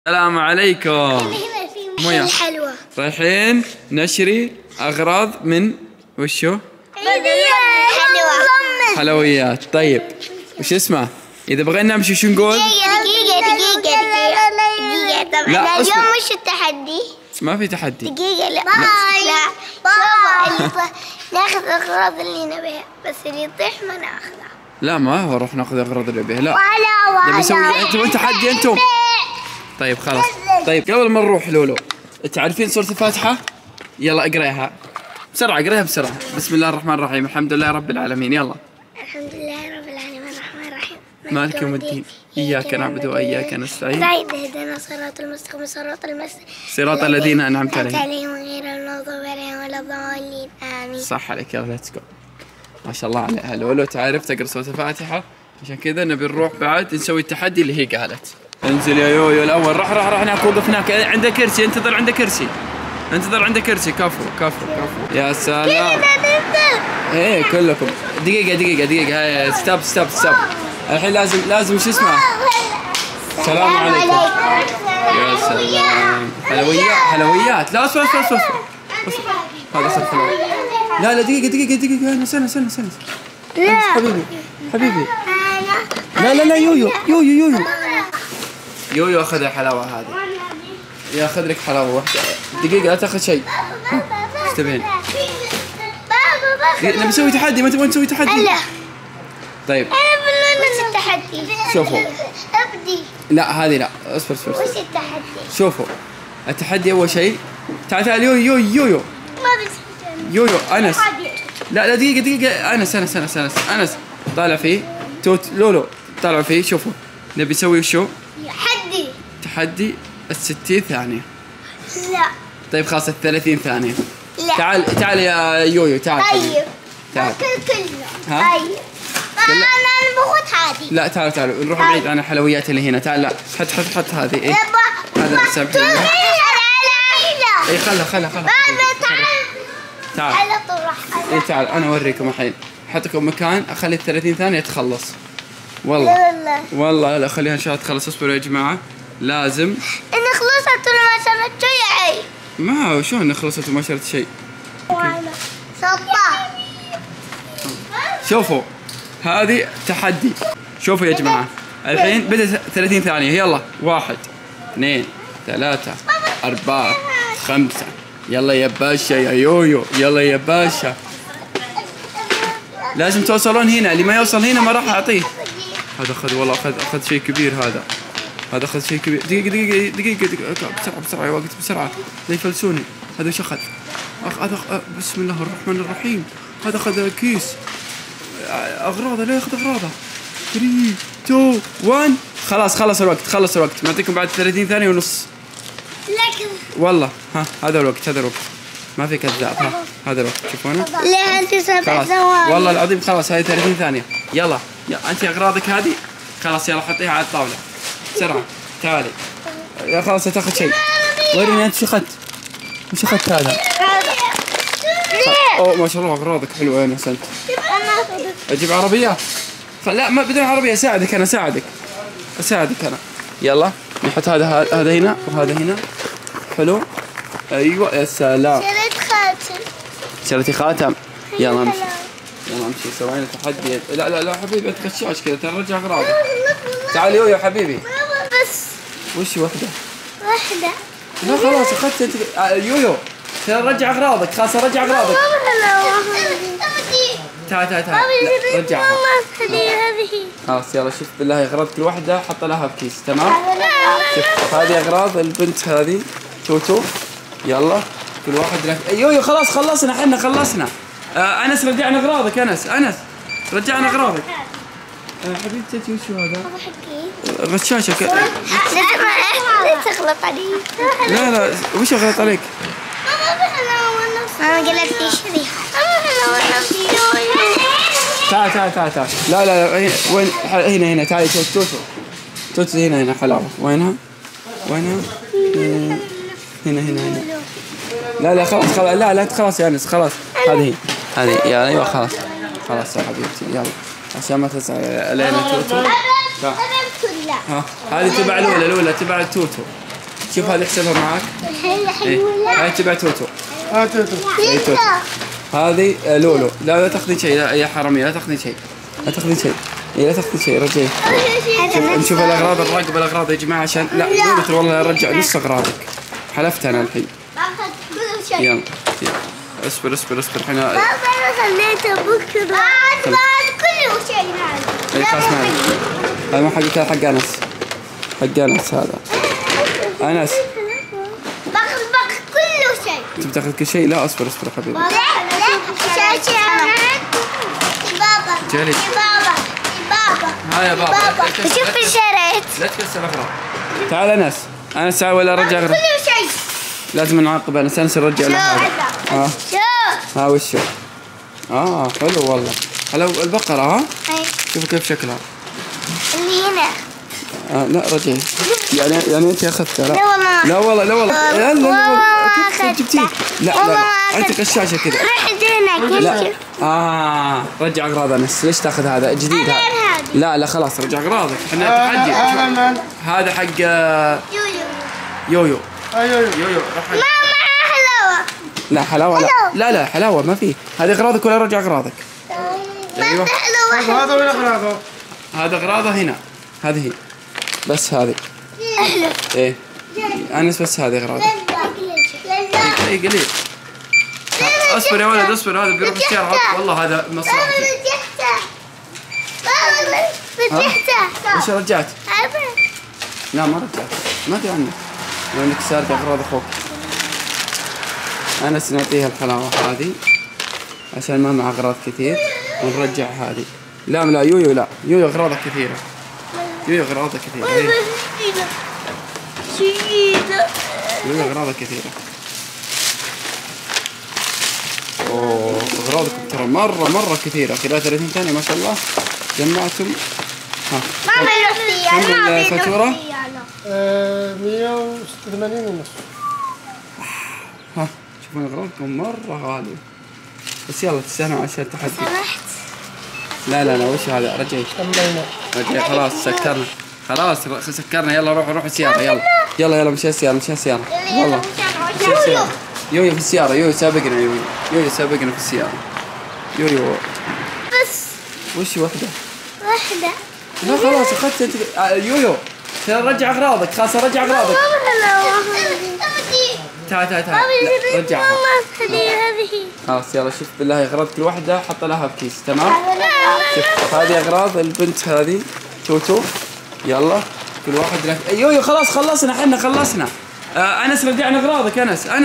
السلام عليكم. مويا حلوة. رايحين نشري أغراض من وشو؟ حلوة. حلويات. طيب وش اسمه؟ إذا بغينا نمشي شو نقول؟ دقيقة لا اليوم وش التحدي؟ ما في تحدي. دقيقة لا شوفوا ناخذ الأغراض اللي نبيها، بس اللي يطيح ما ناخذها. لا ما هو نروح ناخذ أغراض اللي نبيها، لا ولا نبي نسوي تبون تحدي أنتم. طيب خلاص. طيب قبل ما نروح لولو، تعرفين سورة الفاتحة؟ يلا اقريها بسرعة، اقريها بسرعة. بسم الله الرحمن الرحيم، الحمد لله رب العالمين. يلا. الحمد لله رب العالمين الرحمن الرحيم مالك يوم الدين، إياك نعبد وإياك نستعين، اهدنا الصراط المستقيم صراط الذين أنعمت عليهم غير المغضوب عليهم ولا الضالين آمين. صح عليك. يلا ليتس جو. ما شاء الله عليها لولو، تعرف تقرأ سورة الفاتحة، عشان كذا نبي نروح بعد نسوي التحدي اللي هي قالت. انزل يا يويو الأول. راح هناك، وقف هناك عنده كرسي، انتظر عنده كرسي، انتظر عنده كرسي. كفو. يا سلام. ايه كلكم. دقيقة. هاي ستوب. الحين لازم شو اسمه؟ السلام عليكم. يا سلام. حلويات. لا اصبر. هذا اخذ حلويات. لا دقيقة. انا سنة. حبيبي. لا يويو اخذ الحلاوة هذه. ياخذ لك حلاوة واحدة. دقيقة لا تاخذ شيء. ايش تبين؟ نبي نسوي تحدي، ما تبغون نسوي تحدي؟ لا. طيب. وش التحدي؟ شوفوا. ابدي. لا هذه لا، اصبر. وش التحدي؟ شوفوا. التحدي أول شيء. تعال يويو. ما بس. يويو أنس. لا دقيقة. أنس طالع فيه. لولو طالع فيه. شوفوا نبي نسوي شو؟ تحدي 60 ثانية. لا. طيب خلاص 30 ثانية. لا. تعال يا يويو تعال. طيب. تعال. كله. ها؟ طيب. انا باخذ هذه. لا تعال نروح بعيد عن الحلويات اللي هنا. تعال. لا حط هذه. ايه هذا سامحيني. ايه خلها. تعال. على طول راح. ايه تعال انا اوريكم الحين. حطكم مكان، اخلي 30 ثانية تخلص. والله لا خليها ان شاء الله تخلص. اصبروا يا جماعة، لازم ان خلصت وما شربت شيء. ما شلون خلصت وما شربت شيء؟ شوفوا هذه تحدي. شوفوا يا جماعة الحين بدأت 30 ثانية. يلا 1 2 3 4 5. يلا يا باشا يا يويو، يلا يا باشا. لازم توصلون هنا، اللي ما يوصل هنا ما راح أعطيه. هذا أخذ والله أخذ شيء كبير. هذا أخذ شيء كبير. دقيقة بسرعة يا وقت بسرعة لا يفلسوني. هذا وش أخذ؟ بسم الله الرحمن الرحيم. هذا أخذ كيس أغراضه. لا ياخذ أغراضه. 3 2 1. خلاص الوقت. معطيكم بعد 30 ثانية ونص. لكن والله هذا الوقت ما في كذاب. هذا الوقت تشوفونه. لا انت 7 ثواني والله العظيم. خلاص هذه 30 ثانية. يلا انت اغراضك هذه خلاص. يلا حطيها على الطاولة بسرعة. تعالي يا خلاص تاخذ شيء. وريني انت وش اخذت هذا؟ اوه ما شاء الله اغراضك حلوة. انا سنت اجيب عربية. لا ما بدون عربية. اساعدك انا. يلا نحط هذا هنا وهذا هنا. حلو. ايوه يا سلام. شريتي خاتم. يلا امشي سوينا تحدي. لا حبيبي انت غشاش كذا، ترى رجع اغراضك. تعال يويو حبيبي. بس وش واحدة. لا خلاص اخذت انت يويو. ترى رجع اغراضك. خلاص رجع اغراضك. تعال رجعها. خلاص يلا شوف بالله اغراض كل واحدة حط لها بكيس. تمام. شوف هذه اغراض البنت هذه توتو. يلا كل واحد لك. يويو خلاص خلصنا. احنا خلصنا. انس رجعنا اغراضك. انس رجعنا اغراضك. حبيبتي وشو هذا؟ غشاشة. لا تغلط علي. لا وش اغلط عليك؟ ماما قالت لي شري. تعال. لا وين؟ هنا تعالي. توتو هنا حلاوة. وينها؟ هنا. لا خلاص يا انس. خلاص هذه يا ايوه خلاص يا حبيبتي. يلا عشان ما تزعل علينا توتو. هذه تبع لولا تبع التوتو. شوف هذه احسبها معاك. هاي تبع توتو. توتو. اي توتو. هذه لولو. لا تاخذين شيء، لا يا حرامية لا تاخذين شيء. لا تاخذين شيء. اي لا تاخذين شيء، رجعي. نشوف الاغراض، نراقب الاغراض يا جماعة عشان لا لولو ترى والله ارجع نص اغراضك. حلفت انا الحين. يلا اصبر الحين. بابا انا خليته بكره. كل شيء هذا. اي خلاص معي. هذا مو حقك، هذا حق انس. حق انس هذا. انس باخذ كل شيء. انت بتاخذ كل شيء؟ لا اصبر حبيبي. لا بابا جلد. بابا ها يا بابا. شوف شريت. لا تكسر اغراض. تعال انس تعال ولا رجع اغراض. كل شيء. لازم نعاقب انس نرجع له هذا. ها وشو؟ حلو والله. حلو البقرة. ها شوفوا كيف شكلها. اللي هنا. لا رجعي. يعني انت اخذتها. لا والله. لا كيف جبتيه؟ لا انت قشاشه كذا. رحت هناك. لا رجع اغراض انس. ليش تاخذ هذا جديد هذا؟ لا خلاص رجع اغراضك. احنا تحدي. هذا حق يويو. يويو ماما حلاوة. لا حلاوه لا حلاوه ما في. هذه اغراضك ولا رجع اغراضك؟ ايوه هذا وين اغراضه؟ هذا اغراضه هنا. هذه هي بس هذه. ايه انس بس هذه اغراضه. اي قليل. اصبر يا ولد اصبر. هذا بيروح السيارة. والله هذا مصلحتي. بابا ايش رجعت؟ لا ما رجعت. ما ادري عنك. لو انك سالت اغراض اخوك. انس نعطيها الحلاوه هذه عشان ما معه اغراض كثير ونرجع هذه. لا يويو اغراضه كثيره. يويو اغراضه كثيره. يويو اغراضه كثيره. اوه اغراضكم ترى مره كثيره. خلال 30 ثانيه ما شاء الله جمعتم. كم الفاتوره؟ 186 ونص. شوفون اغراضكم مره غاليه. بس يلا تستاهلوا عشان التحدي. لا وش هذا؟ رجعي خلاص سكرنا. خلاص سكرنا. يلا روحوا السيارة. يلا مشي السيارة. والله يويو في السيارة. يويو سابقنا في السيارة. يويو بس وش واحدة؟ لا خلاص اخذت انت. يويو رجع اغراضك. خلاص رجع اغراضك. تعال رجعها. هذه خلاص يلا شوف بالله اغراض كل واحدة حط لها بكيس. تمام. شوف هذه اغراض البنت هذه توتو. يلا كل واحد لك. يويو خلاص خلصنا. انس رجعنا اغراضك. انس